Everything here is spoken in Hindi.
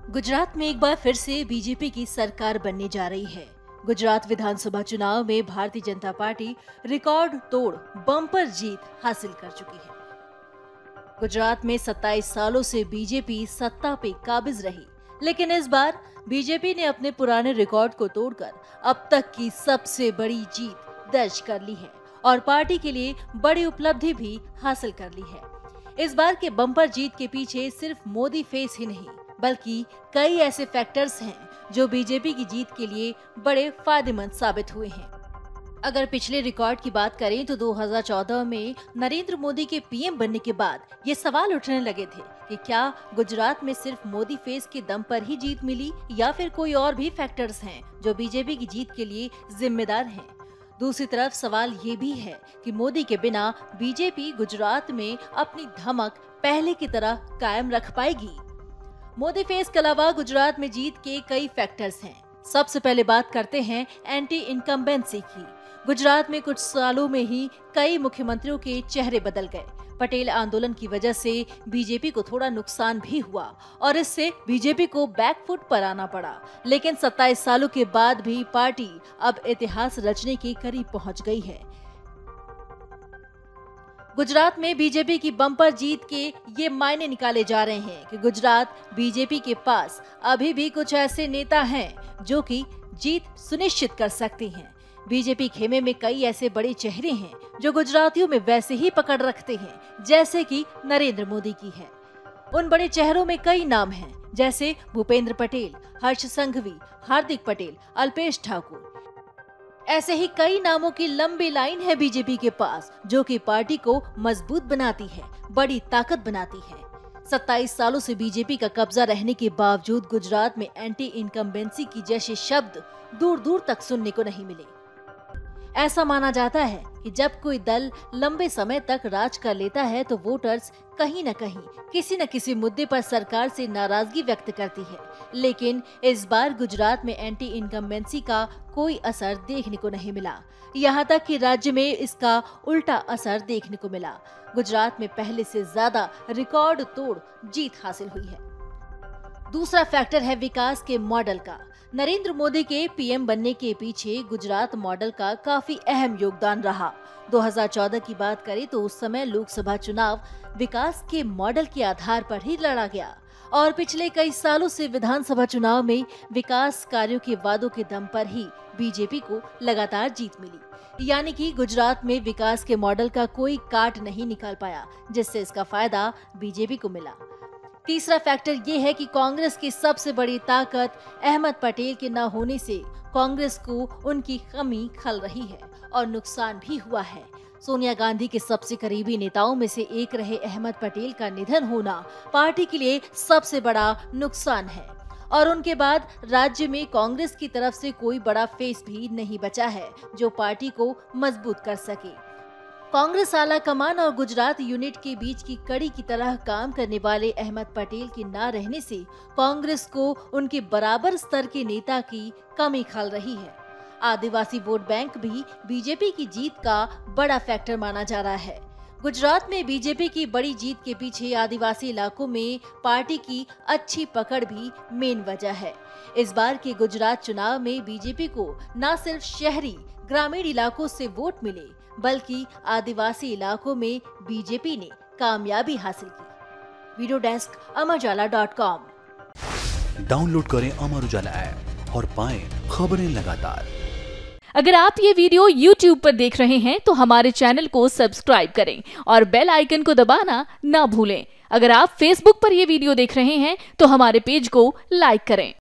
गुजरात में एक बार फिर से बीजेपी की सरकार बनने जा रही है। गुजरात विधानसभा चुनाव में भारतीय जनता पार्टी रिकॉर्ड तोड़ बम्पर जीत हासिल कर चुकी है। गुजरात में 27 सालों से बीजेपी सत्ता पे काबिज रही, लेकिन इस बार बीजेपी ने अपने पुराने रिकॉर्ड को तोड़कर अब तक की सबसे बड़ी जीत दर्ज कर ली है और पार्टी के लिए बड़ी उपलब्धि भी हासिल कर ली है। इस बार के बम्पर जीत के पीछे सिर्फ मोदी फेस ही नहीं, बल्कि कई ऐसे फैक्टर्स हैं जो बीजेपी की जीत के लिए बड़े फायदेमंद साबित हुए हैं। अगर पिछले रिकॉर्ड की बात करें तो 2014 में नरेंद्र मोदी के पीएम बनने के बाद ये सवाल उठने लगे थे कि क्या गुजरात में सिर्फ मोदी फेस के दम पर ही जीत मिली या फिर कोई और भी फैक्टर्स हैं जो बीजेपी की जीत के लिए जिम्मेदार हैं। दूसरी तरफ सवाल ये भी है कि मोदी के बिना बीजेपी गुजरात में अपनी धमक पहले की तरह कायम रख पाएगी। मोदी फेस के अलावा गुजरात में जीत के कई फैक्टर्स हैं। सबसे पहले बात करते हैं एंटी इनकम्बेंसी की। गुजरात में कुछ सालों में ही कई मुख्यमंत्रियों के चेहरे बदल गए। पटेल आंदोलन की वजह से बीजेपी को थोड़ा नुकसान भी हुआ और इससे बीजेपी को बैकफुट पर आना पड़ा, लेकिन 27 सालों के बाद भी पार्टी अब इतिहास रचने के करीब पहुंच गई है। गुजरात में बीजेपी की बम्पर जीत के ये मायने निकाले जा रहे हैं कि गुजरात बीजेपी के पास अभी भी कुछ ऐसे नेता हैं जो कि जीत सुनिश्चित कर सकते हैं। बीजेपी खेमे में कई ऐसे बड़े चेहरे हैं जो गुजरातियों में वैसे ही पकड़ रखते हैं जैसे कि नरेंद्र मोदी की है। उन बड़े चेहरों में कई नाम हैं जैसे भूपेंद्र पटेल, हर्ष संघवी, हार्दिक पटेल, अल्पेश ठाकुर। ऐसे ही कई नामों की लंबी लाइन है बीजेपी के पास जो कि पार्टी को मजबूत बनाती है, बड़ी ताकत बनाती है। 27 सालों से बीजेपी का कब्जा रहने के बावजूद गुजरात में एंटी इनकम्बेंसी की जैसे शब्द दूर दूर तक सुनने को नहीं मिले। ऐसा माना जाता है कि जब कोई दल लंबे समय तक राज कर लेता है तो वोटर्स कहीं न कहीं किसी न किसी मुद्दे पर सरकार से नाराजगी व्यक्त करती है, लेकिन इस बार गुजरात में एंटी इनकम्बेंसी का कोई असर देखने को नहीं मिला। यहाँ तक कि राज्य में इसका उल्टा असर देखने को मिला। गुजरात में पहले से ज्यादा रिकॉर्ड तोड़ जीत हासिल हुई है। दूसरा फैक्टर है विकास के मॉडल का। नरेंद्र मोदी के पीएम बनने के पीछे गुजरात मॉडल का काफी अहम योगदान रहा। 2014 की बात करें तो उस समय लोकसभा चुनाव विकास के मॉडल के आधार पर ही लड़ा गया और पिछले कई सालों से विधानसभा चुनाव में विकास कार्यों के वादों के दम पर ही बीजेपी को लगातार जीत मिली। यानी कि गुजरात में विकास के मॉडल का कोई काट नहीं निकाल पाया, जिससे इसका फायदा बीजेपी को मिला। तीसरा फैक्टर ये है कि कांग्रेस की सबसे बड़ी ताकत अहमद पटेल के न होने से कांग्रेस को उनकी कमी खल रही है और नुकसान भी हुआ है। सोनिया गांधी के सबसे करीबी नेताओं में से एक रहे अहमद पटेल का निधन होना पार्टी के लिए सबसे बड़ा नुकसान है और उनके बाद राज्य में कांग्रेस की तरफ से कोई बड़ा फेस भी नहीं बचा है जो पार्टी को मजबूत कर सके। कांग्रेस आला कमान और गुजरात यूनिट के बीच की कड़ी की तरह काम करने वाले अहमद पटेल के न रहने से कांग्रेस को उनके बराबर स्तर के नेता की कमी खल रही है। आदिवासी वोट बैंक भी बीजेपी की जीत का बड़ा फैक्टर माना जा रहा है। गुजरात में बीजेपी की बड़ी जीत के पीछे आदिवासी इलाकों में पार्टी की अच्छी पकड़ भी मेन वजह है। इस बार के गुजरात चुनाव में बीजेपी को न सिर्फ शहरी ग्रामीण इलाकों से वोट मिले बल्कि आदिवासी इलाकों में बीजेपी ने कामयाबी हासिल की। Video desk amarujala.com। डाउनलोड करें अमर उजाला ऐप और पाएं खबरें लगातार। अगर आप ये वीडियो YouTube पर देख रहे हैं तो हमारे चैनल को सब्सक्राइब करें और बेल आइकन को दबाना ना भूलें। अगर आप Facebook पर ये वीडियो देख रहे हैं तो हमारे पेज को लाइक करें।